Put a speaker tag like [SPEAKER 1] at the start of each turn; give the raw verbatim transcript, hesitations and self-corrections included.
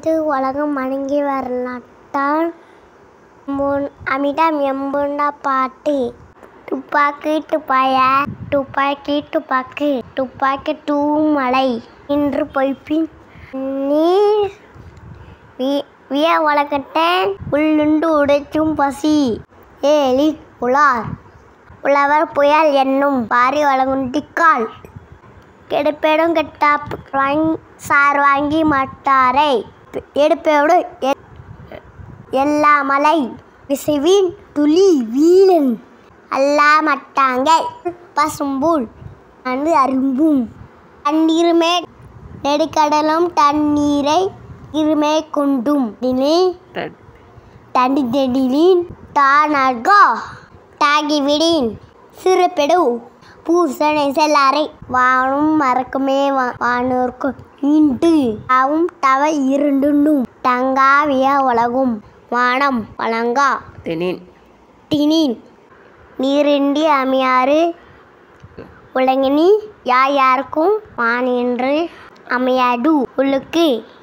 [SPEAKER 1] அனைத்து உலகம் வணங்கி வரலாற்றான் அமிடம் எம்புண்ட பாட்டு. துப்பாக்கி துப்பாய துப்பாக்கி துப்பாக்கு துப்பாக்கி தூமலை இன்று பொய்ப்பின் நீர் விய உலகத்தேன் உள்ளுண்டு உடைச்சும் பசி ஏலி உலார் உழவர் புயல் என்னும் பாரி வழங்குண்டிக்கால் கெடுப்பேடும் கெட்டா சார் வாங்கி மாட்டாரை எடுப்பேடு எல்லா மலை விசைவின் துளி வீழன் அல்லா மட்டாங்கை பசும்புல் அன்று அரும்பும் தண்ணீருமே நெடுக்கடலும் தண்ணீரை இருமே கொண்டும் தண்டிதெடிலின் தானர்கோ தாகிவிடின் சிறுபெடு பூசணை செல்லாரை வானும் மறக்குமே வானோர்க்கு இண்டு ஆவும் தவ இருண்டும் தங்காவிய உலகும் வானம் வழங்கா தினின் நீரின்றி அமையாறு உலகினி யார் யாருக்கும் வானின்று அமையாது உள்ளுக்கு